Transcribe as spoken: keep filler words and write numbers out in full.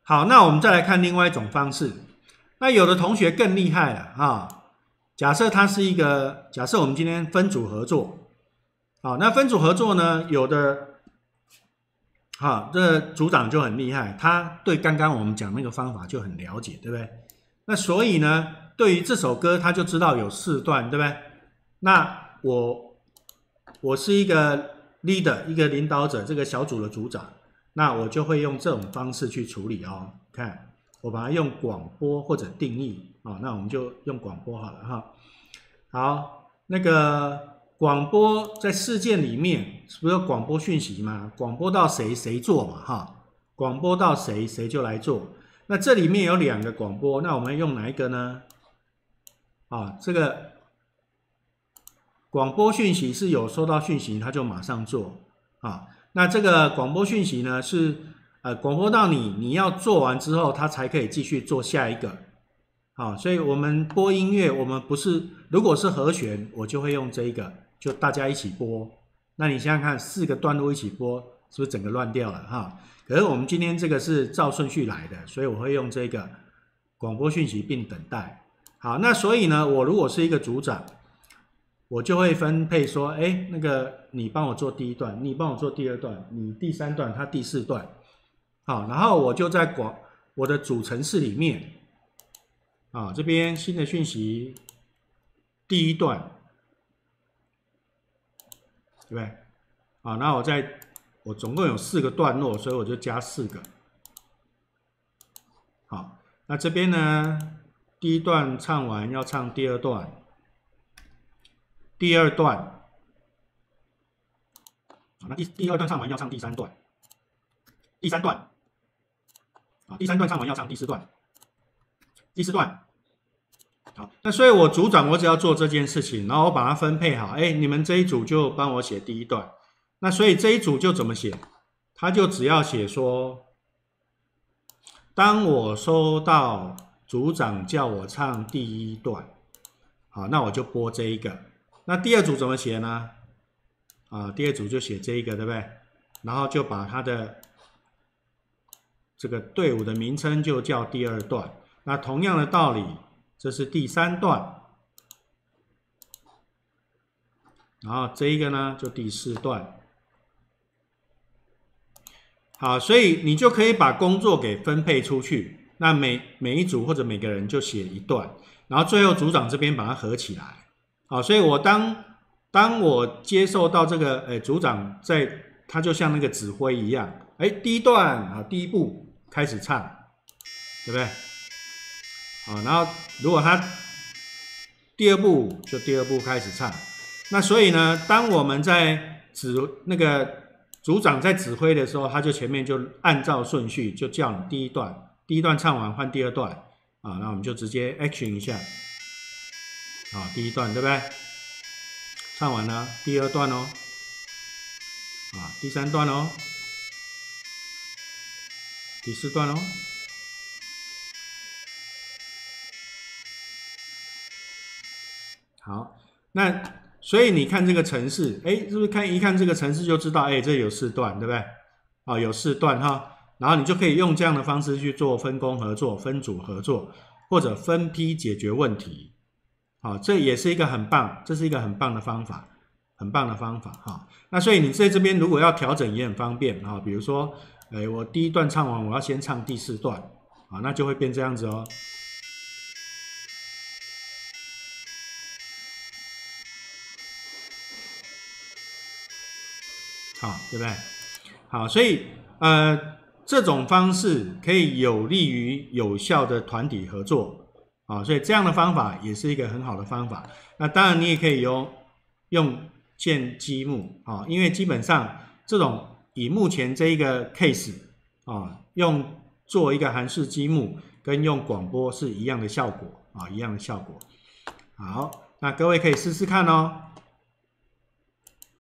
好，那我们再来看另外一种方式。那有的同学更厉害了啊！假设他是一个，假设我们今天分组合作，好，那分组合作呢，有的，好，这组长就很厉害，他对刚刚我们讲那个方法就很了解，对不对？那所以呢，对于这首歌，他就知道有四段，对不对？那我我是一个 leader， 一个领导者，这个小组的组长。那我就会用这种方式去处理哦。看，我把它用广播或者定义啊、哦，那我们就用广播好了哈。好，那个广播在事件里面是不是有广播讯息嘛？广播到谁谁做嘛哈？广播到谁谁就来做。那这里面有两个广播，那我们用哪一个呢？啊，这个广播讯息是有收到讯息，他就马上做啊。那这个广播讯息呢，是呃广播到你，你要做完之后，它才可以继续做下一个。好，所以我们播音乐，我们不是如果是和弦，我就会用这一个，就大家一起播。那你想想看，四个段落一起播，是不是整个乱掉了哈？可是我们今天这个是照顺序来的，所以我会用这个广播讯息并等待。好，那所以呢，我如果是一个组长。我就会分配说，哎，那个你帮我做第一段，你帮我做第二段，你第三段，他第四段，好，然后我就在广我的主程式里面，啊，这边新的讯息，第一段，对不对？啊，那我在我总共有四个段落，所以我就加四个，好，那这边呢，第一段唱完要唱第二段。第二段，那第第二段唱完要唱第三段，第三段，啊，第三段唱完要唱第四段，第四段，好，那所以我组长我只要做这件事情，然后我把它分配好，哎，你们这一组就帮我写第一段，那所以这一组就怎么写？他就只要写说，当我收到组长叫我唱第一段，好，那我就播这一个。那第二组怎么写呢？啊，第二组就写这一个，对不对？然后就把它的这个队伍的名称就叫第二段。那同样的道理，这是第三段，然后这一个呢就第四段。好，所以你就可以把工作给分配出去。那每每一组或者每个人就写一段，然后最后组长这边把它合起来。好，所以我当当我接受到这个，诶，组长在，他就像那个指挥一样，哎，第一段啊，第一步开始唱，对不对？好，然后如果他第二步就第二步开始唱，那所以呢，当我们在指那个组长在指挥的时候，他就前面就按照顺序就叫你第一段，第一段唱完换第二段，啊，那我们就直接 action 一下。啊，第一段对不对？唱完了，第二段哦，啊，第三段哦，第四段哦，好，那所以你看这个程式，哎，是不是看一看这个程式就知道，哎，这有四段，对不对？啊，有四段哈，然后你就可以用这样的方式去做分工合作、分组合作，或者分批解决问题。好，这也是一个很棒，这是一个很棒的方法，很棒的方法哈。那所以你在这边如果要调整也很方便哈，比如说，哎，我第一段唱完，我要先唱第四段，啊，那就会变这样子哦。好，对不对？好，所以呃，这种方式可以有利于有效的团体合作。啊，所以这样的方法也是一个很好的方法。那当然，你也可以用用建积木啊，因为基本上这种以目前这一个 case 啊，用做一个函数积木跟用广播是一样的效果啊，一样的效果。好，那各位可以试试看哦。